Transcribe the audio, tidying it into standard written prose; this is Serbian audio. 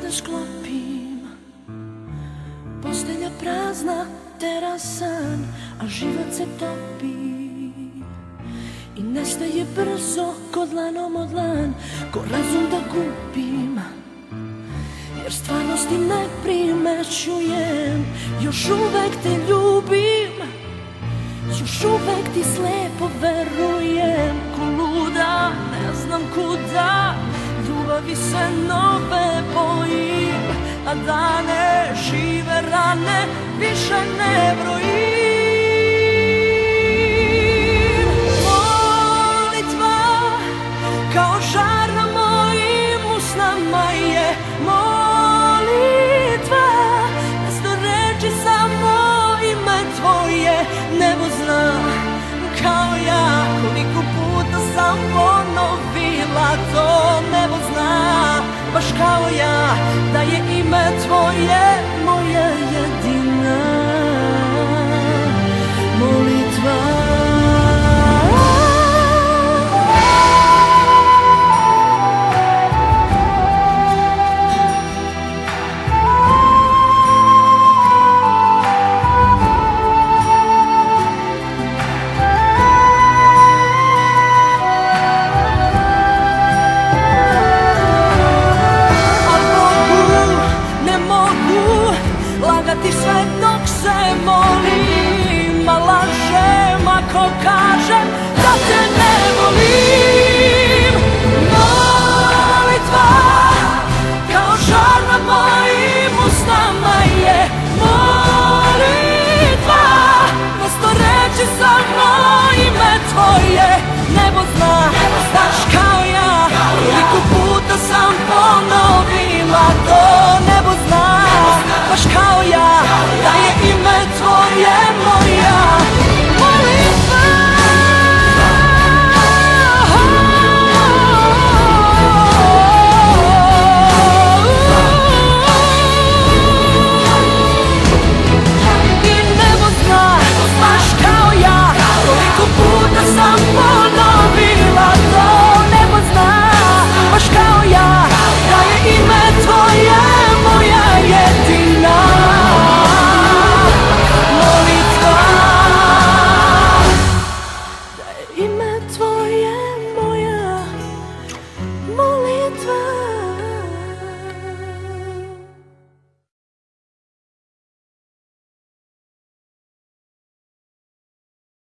ne sklopim, postelja prazna, terasan, a život se topi i nestaje brzo ko dlanom od dlan, ko razum da kupim, jer stvarnosti ne primećujem. Još uvek te ljubim, još uvek ti slepo verujem, ko luda ne znam kuda, ljubavi se nove bojim, a dane žive rane više ne brojim. Molitva kao žar na mojim usnama je molitva, mesto reči samo ime tvoje. Nebo zna kao ja koliko puta sam ponovila to. Nebo zna baš kao ja da je ime tvoje